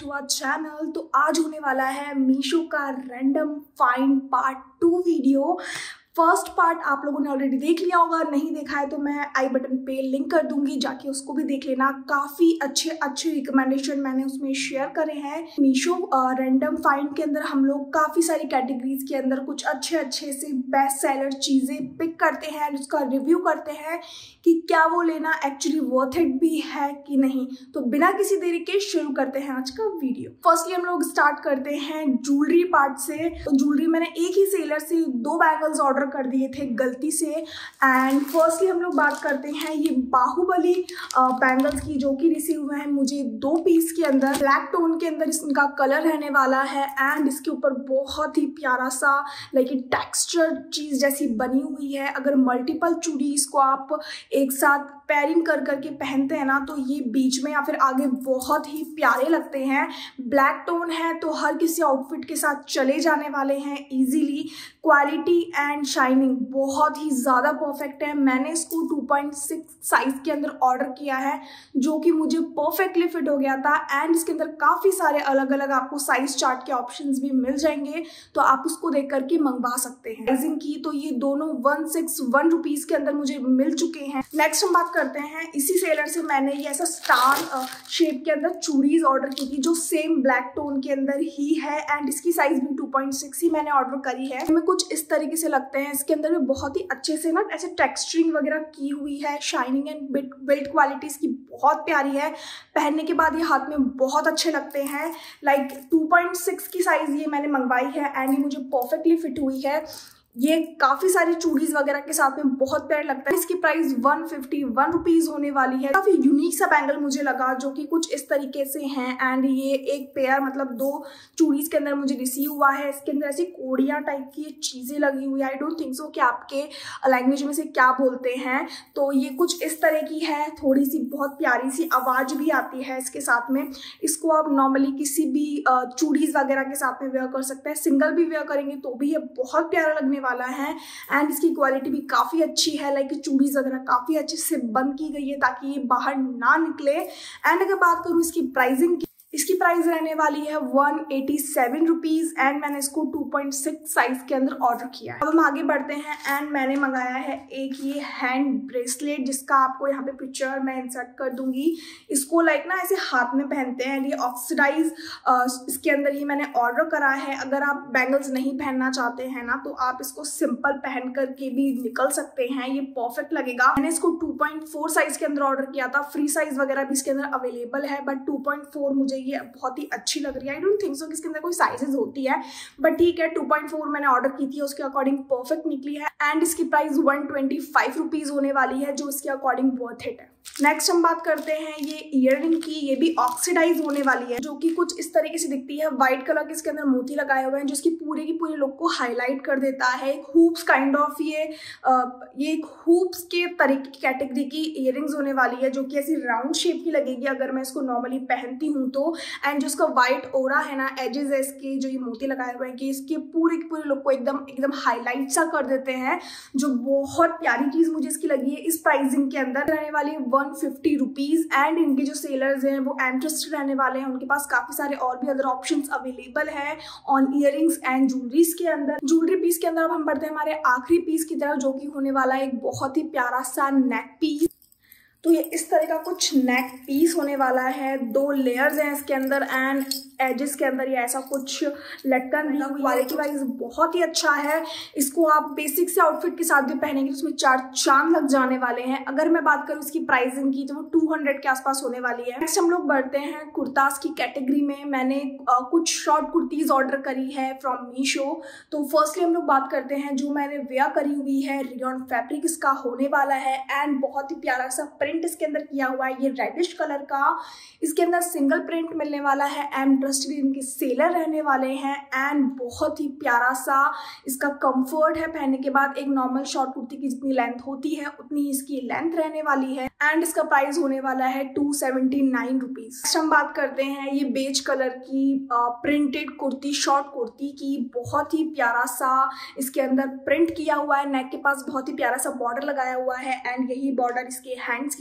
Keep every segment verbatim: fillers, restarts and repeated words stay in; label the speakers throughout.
Speaker 1: To our channel. तो आज होने वाला है मीशो का random find part two video. First part आप लोगों ने ऑलरेडी देख लिया होगा, नहीं देखा है तो मैं आई बटन पे लिंक कर दूंगी, जाके उसको भी देख लेना। काफ़ी अच्छे अच्छे रिकमेंडेशन मैंने उसमें शेयर करे हैं। मीशो रैंडम फाइंड के अंदर हम लोग काफ़ी सारी कैटेगरीज के अंदर कुछ अच्छे अच्छे से बेस्ट सेलर चीज़ें पिक करते हैं, उसका रिव्यू करते हैं कि क्या वो लेना एक्चुअली वर्थ इट भी है कि नहीं। तो बिना किसी देरी के शुरू करते हैं आज का वीडियो। फर्स्टली हम लोग स्टार्ट करते हैं ज्वेलरी पार्ट से। तो ज्वेलरी मैंने एक ही सेलर से दो बैंगल्स ऑर्डर कर दिए थे गलती से। एंड फर्स्टली हम लोग बात करते हैं ये बाहुबली बैंगल्स की, जो कि रिसीव हुए हैं मुझे दो पीस के अंदर। ब्लैक टोन के अंदर इनका कलर रहने वाला है एंड इसके ऊपर बहुत ही प्यारा सा लाइक टेक्सचर चीज जैसी बनी हुई है। अगर मल्टीपल चूड़ी इसको आप एक साथ पेयरिंग कर करके पहनते हैं ना, तो ये बीच में या फिर आगे बहुत ही प्यारे लगते हैं। ब्लैक टोन है तो हर किसी आउटफिट के साथ चले जाने वाले हैं इजीली। क्वालिटी एंड शाइनिंग बहुत ही ज़्यादा परफेक्ट है। मैंने इसको टू पॉइंट सिक्स साइज के अंदर ऑर्डर किया है, जो कि मुझे परफेक्टली फिट हो गया था। एंड इसके अंदर काफ़ी सारे अलग अलग आपको साइज चार्ट के ऑप्शंस भी मिल जाएंगे, तो आप उसको देख करके मंगवा सकते हैं। प्राइसिंग की तो ये दोनों वन सिक्स वन रुपीज़ के अंदर मुझे मिल चुके हैं। नेक्स्ट हम बात करते हैं इसी सेलर से मैंने ये ऐसा स्टार शेप के अंदर चूड़ीज ऑर्डर की थी, जो सेम ब्लैक टोन के अंदर ही है। एंड इसकी साइज भी टू पॉइंट सिक्स ही मैंने ऑर्डर करी है। हमें कुछ इस तरीके से लगते हैं। इसके अंदर भी बहुत ही अच्छे से ना ऐसे टेक्सचरिंग वगैरह की हुई है। शाइनिंग एंड बिल्ड क्वालिटी इसकी बहुत प्यारी है। पहनने के बाद ये हाथ में बहुत अच्छे लगते हैं। लाइक टू पॉइंट सिक्स की साइज ये मैंने मंगवाई है एंड ये मुझे परफेक्टली फिट हुई है। ये काफी सारी चूड़ीज वगैरह के साथ में बहुत प्यारा लगता है। इसकी price one fifty one rupees होने वाली है। काफी यूनिक सा बैंगल मुझे लगा, जो कि कुछ इस तरीके से हैं। एंड ये एक पेयर मतलब दो चूड़ीज के अंदर मुझे रिसीव हुआ है। इसके अंदर ऐसी कोड़ियां टाइप की चीजें लगी हुई है। आई डोंट थिंक सो कि आपके लैंग्वेज में से क्या बोलते हैं। तो ये कुछ इस तरह की है, थोड़ी सी बहुत प्यारी सी आवाज भी आती है इसके साथ में। इसको आप नॉर्मली किसी भी चूड़ीज वगैरह के साथ में वेयर कर सकते हैं। सिंगल भी वेयर करेंगे तो भी ये बहुत प्यारा लगने वाला है। एंड इसकी क्वालिटी भी काफी अच्छी है। लाइक चूड़ीज वगैरह काफी अच्छे से बंद की गई है ताकि ये बाहर ना निकले। एंड अगर बात करूं इसकी प्राइसिंग की, इसकी प्राइस रहने वाली है one eighty seven rupees and मैंने इसको टू पॉइंट सिक्स साइज के अंदर ऑर्डर किया है। अब हम आगे बढ़ते हैं एंड मैंने मंगाया है एक ये हैंड ब्रेसलेट, जिसका आपको यहाँ पे पिक्चर मैं इंसर्ट कर दूंगी। इसको लाइक ना ऐसे हाथ में पहनते हैं। ये ऑक्सीडाइज इसके अंदर ही मैंने ऑर्डर करा है। अगर आप बैंगल्स नहीं पहनना चाहते हैं ना, तो आप इसको सिंपल पहन करके भी निकल सकते हैं। ये परफेक्ट लगेगा। मैंने इसको टू पॉइंट फोर साइज के अंदर ऑर्डर किया था। फ्री साइज वगैरह भी इसके अंदर अवेलेबल है, बट टू पॉइंट फोर मुझे ये बहुत ही अच्छी लग रही है। आई डोंट थिंक सो कि इसके अंदर कोई साइजेस होती है, बट ठीक है। टू पॉइंट फोर मैंने ऑर्डर की थी, उसके अकॉर्डिंग परफेक्ट निकली है। एंड इसकी price one twenty five rupees होने वाली है, जो इसके अकॉर्डिंग वर्थ इट है। नेक्स्ट हम बात करते हैं ये ईयररिंग की। ये भी ऑक्सीडाइज होने वाली है, जो कि कुछ इस तरीके से दिखती है। व्हाइट कलर के इसके अंदर मोती लगाए हुए हैं, जो इसकी पूरे की पूरे लुक को हाईलाइट कर देता है। एक हुप्स काइंड ऑफ ये आ, ये एक हुप्स के तरीके की कैटेगरी की ईयररिंग्स होने वाली है, जो कि ऐसी राउंड शेप की लगेगी अगर मैं इसको नॉर्मली पहनती हूँ तो। एंड जो इसका व्हाइट ओरा है ना, एजेस है इसके, जो ये मोती लगाए हुए हैं, कि इसके पूरे की पूरे लुक को एकदम एकदम हाईलाइट सा कर देते हैं, जो बहुत प्यारी चीज मुझे इसकी लगी है। इस प्राइसिंग के अंदर रहने वाली वन फिफ्टी रुपीज एंड इनके जो सेलर्स हैं वो इंटरेस्टेड रहने वाले हैं। उनके पास काफी सारे और भी अदर ऑप्शंस अवेलेबल है ऑन इयररिंग्स एंड ज्वेलरीज के अंदर। ज्वेलरी पीस के अंदर अब हम बढ़ते हैं हमारे आखिरी पीस की तरफ, जो कि होने वाला है एक बहुत ही प्यारा सा नेक पीस। तो ये इस तरह का कुछ नेक पीस होने वाला है। दो लेयर्स हैं इसके अंदर एंड एजेस के अंदर ये ऐसा कुछ लटकन दी हुई। क्वालिटी वाइज बहुत ही अच्छा है। इसको आप बेसिक से आउटफिट के साथ भी पहनेंगे तो उसमें चार चांद लग जाने वाले हैं। अगर मैं बात करूँ इसकी प्राइसिंग की, तो वो टू हंड्रेड के आसपास होने वाली है। नेक्स्ट हम लोग बढ़ते हैं कुर्तास की कैटेगरी में। मैंने आ, कुछ शॉर्ट कुर्तीज ऑर्डर करी है फ्रॉम मीशो। तो फर्स्टली हम लोग बात करते हैं जो मैंने वेयर करी हुई है। रियॉन फैब्रिक इसका होने वाला है एंड बहुत ही प्यारा सा प्रिंट इसके अंदर किया हुआ है, ये रेडिश कलर का। इसके अंदर सिंगल प्रिंट मिलने वाला है एंड ट्रस्टेड इनके सेलर रहने वाले हैं। एंड बहुत ही प्यारा सा इसका कंफर्ट है। पहनने के बाद एक नॉर्मल शॉर्ट कुर्ती की जितनी लेंथ होती है उतनी ही इसकी लेंथ रहने वाली है। एंड इसका प्राइस होने वाला है टू सेवेंटी नाइन रुपीज। हम बात करते हैं ये बेज कलर की प्रिंटेड कुर्ती, शॉर्ट कुर्ती की। बहुत ही प्यारा सा इसके अंदर प्रिंट किया हुआ है। नेक के पास बहुत ही प्यारा सा बॉर्डर लगाया हुआ है एंड यही बॉर्डर इसके हैंड्स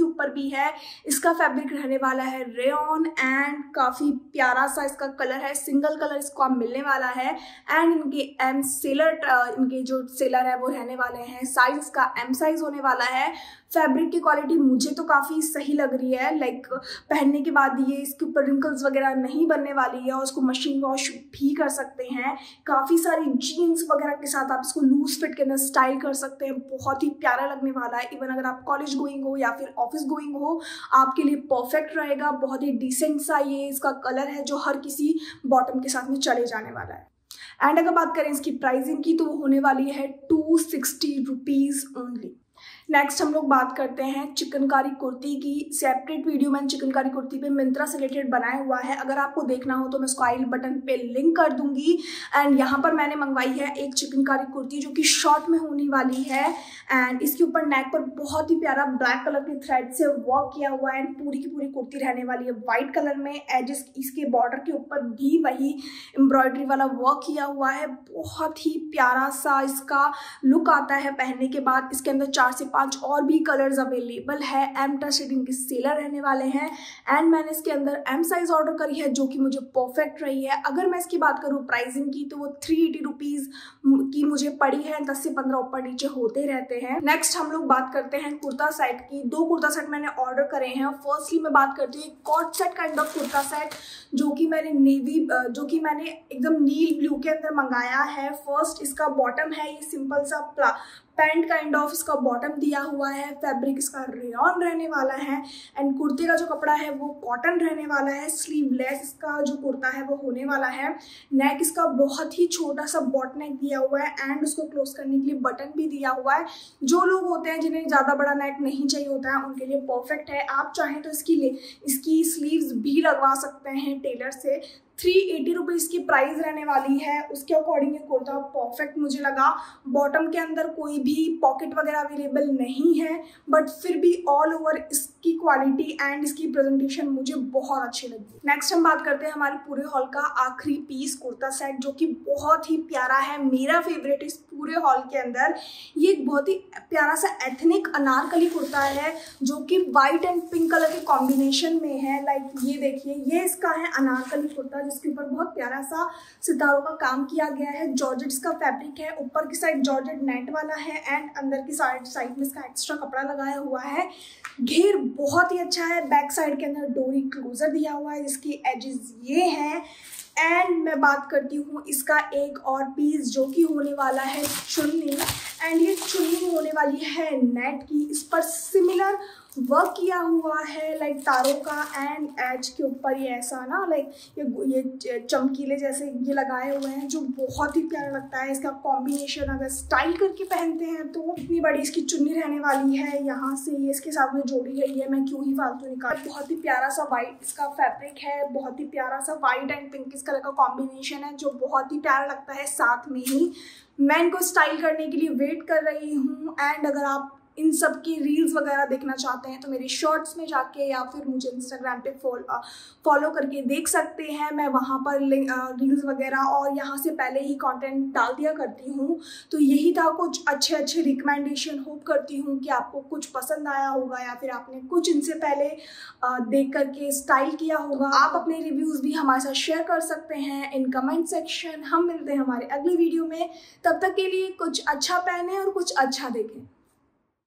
Speaker 1: इसके ऊपर भी है। इसका फैब्रिक रहने वाला है रेयॉन एंड काफ़ी प्यारा सा इसका कलर है, सिंगल कलर इसको आप मिलने वाला है। एंड इनके एम सेलर इनके जो सेलर है वो रहने वाले हैं, साइज इसका एम साइज होने वाला है। फैब्रिक की क्वालिटी मुझे तो काफ़ी सही लग रही है, लाइक पहनने के बाद ये इसके ऊपर रिंकल्स वगैरह नहीं बनने वाली है और उसको मशीन वॉश भी कर सकते हैं। काफ़ी सारी जीन्स वगैरह के साथ आप इसको लूज फिट के अंदर स्टाइल कर सकते हैं, बहुत ही प्यारा लगने वाला है। इवन अगर आप कॉलेज गोइंग हो या फिर ऑफिस गोइंग हो, आपके लिए परफेक्ट रहेगा। बहुत ही डिसेंट सा ये इसका कलर है जो हर किसी बॉटम के साथ में चले जाने वाला है। एंड अगर बात करें इसकी प्राइसिंग की तो वो होने वाली है two sixty rupees only. Next हम लोग बात करते हैं चिकनकारी कुर्ती की। सेपरेट वीडियो मैंने चिकनकारी कुर्ती पे मिंत्रा से रिलेटेड बनाया हुआ है, अगर आपको देखना हो तो मैं उसको आई बटन पे लिंक कर दूंगी। एंड यहाँ पर मैंने मंगवाई है एक चिकनकारी कुर्ती जो कि शॉर्ट में होने वाली है। एंड इसके ऊपर नेक पर बहुत ही प्यारा ब्लैक कलर के थ्रेड से वर्क किया हुआ है। एंड पूरी की पूरी कुर्ती रहने वाली है वाइट कलर में। एजेस इसके बॉर्डर के ऊपर भी वही एम्ब्रॉयडरी वाला वर्क किया हुआ है। बहुत ही प्यारा सा इसका लुक आता है पहनने के बाद। इसके अंदर चार से पांच और भी कलर्स अवेलेबल है। एम टच शेडिंग के सेलर रहने वाले हैं। एंड मैंने इसके अंदर एम साइज ऑर्डर करी है जो कि मुझे परफेक्ट रही है। अगर मैं इसकी बात करूँ प्राइसिंग की तो वो थ्री एटी रुपीज की मुझे पड़ी है। दस से पंद्रह ऊपर नीचे होते रहते हैं। नेक्स्ट हम लोग बात करते हैं कुर्ता सेट की। दो कुर्ता सेट मैंने ऑर्डर करे हैं। फर्स्टली मैं बात करती हूँ coord set kind of kurta set जो कि मैंने नेवी जो कि मैंने एकदम नील ब्लू के अंदर मंगाया है। फर्स्ट इसका बॉटम है ये सिंपल सा प्ला पैंट काइंड ऑफ इसका बॉटम दिया हुआ है। फैब्रिक इसका रेयॉन रहने वाला है। एंड कुर्ते का जो कपड़ा है वो कॉटन रहने वाला है। स्लीवलेस इसका जो कुर्ता है वो होने वाला है। नेक इसका बहुत ही छोटा सा बॉट नेक दिया हुआ है एंड उसको क्लोज करने के लिए बटन भी दिया हुआ है। जो लोग होते हैं जिन्हें ज़्यादा बड़ा नेक नहीं चाहिए होता है उनके लिए परफेक्ट है। आप चाहें तो इसकी इसकी स्लीव्स भी लगवा सकते हैं टेलर से। थ्री एटी रुपीज़ की प्राइस रहने वाली है। उसके अकॉर्डिंग ये कुर्ता परफेक्ट मुझे लगा। बॉटम के अंदर कोई भी पॉकेट वगैरह अवेलेबल नहीं है, बट फिर भी ऑल ओवर इसकी क्वालिटी एंड इसकी प्रेजेंटेशन मुझे बहुत अच्छी लगी। नेक्स्ट हम बात करते हैं हमारे पूरे हॉल का आखिरी पीस कुर्ता सेट जो कि बहुत ही प्यारा है। मेरा फेवरेट इस पूरे हॉल के अंदर ये एक बहुत ही प्यारा सा एथनिक अनारकली कुर्ता है जो कि वाइट एंड पिंक कलर के कॉम्बिनेशन में है। लाइक ये देखिए, ये इसका है अनारकली कुर्ता जिसके ऊपर बहुत प्यारा सा सितारों का काम किया गया है। जॉर्जेट इसका फैब्रिक है। ऊपर की साइड जॉर्जेट नेट वाला है एंड अंदर की साइड साइड में इसका एक्स्ट्रा कपड़ा लगाया हुआ है। घेर बहुत ही अच्छा है। बैक साइड के अंदर डोरी क्लोजर दिया हुआ है जिसकी एजेस ये हैं। एंड मैं बात करती हूँ इसका एक और पीस जो कि होने वाला है चुन्नी। एंड ये चुन्नी होने वाली है नेट की। इस पर सिमिलर वर्क किया हुआ है लाइक तारों का एंड एज के ऊपर ये ऐसा ना लाइक ये ये चमकीले जैसे ये लगाए हुए हैं जो बहुत ही प्यारा लगता है। इसका कॉम्बिनेशन अगर स्टाइल करके पहनते हैं तो इतनी बड़ी इसकी चुन्नी रहने वाली है। यहाँ से ये इसके साथ में जोड़ी है, ये मैं क्यों ही फालतू निकाल। बहुत ही प्यारा सा वाइट इसका फैब्रिक है। बहुत ही प्यारा सा वाइट एंड पिंक इस कलर का कॉम्बिनेशन है जो बहुत ही प्यारा लगता है। साथ में ही मैं इनको स्टाइल करने के लिए वेट कर रही हूँ। एंड अगर आप इन सब की रील्स वगैरह देखना चाहते हैं तो मेरे शॉर्ट्स में जाके या फिर मुझे इंस्टाग्राम पे फॉलो फॉलो करके देख सकते हैं। मैं वहाँ पर रील्स वगैरह और यहाँ से पहले ही कंटेंट डाल दिया करती हूँ। तो यही था कुछ अच्छे अच्छे रिकमेंडेशन। होप करती हूँ कि आपको कुछ पसंद आया होगा या फिर आपने कुछ इनसे पहले देख करके स्टाइल किया होगा। आप अपने रिव्यूज़ भी हमारे साथ शेयर कर सकते हैं इन कमेंट सेक्शन। हम मिलते हैं हमारे अगली वीडियो में। तब तक के लिए कुछ अच्छा पहने और कुछ अच्छा देखें।